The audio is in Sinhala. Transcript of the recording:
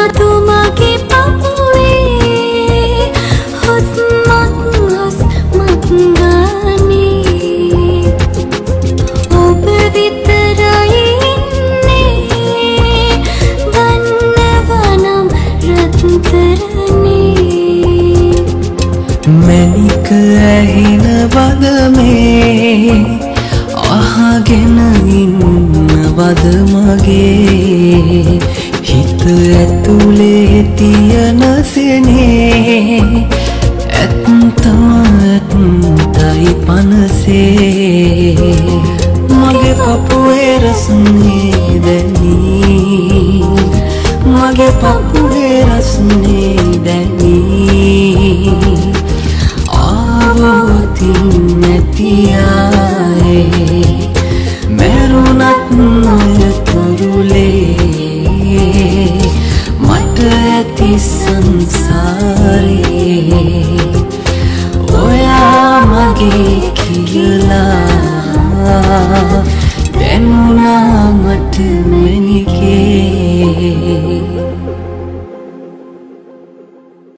මැණික ඇහින වදමේ අහගෙන ඉන්නවද මගේ හිත ඇතුලේ තියෙන සෙනේ ඇත්තම ඇත්තයි පනසේ මගේ පපුවේ රසනේ දැනී මගේ පපුවේ රසනේ දැනී ආවතින් නැතියායේ මරුණත් නොයතුරුලේ මට ඇති සංසාරේ ඔයා මගේ කියලා දැනුණා මට මැණිකේ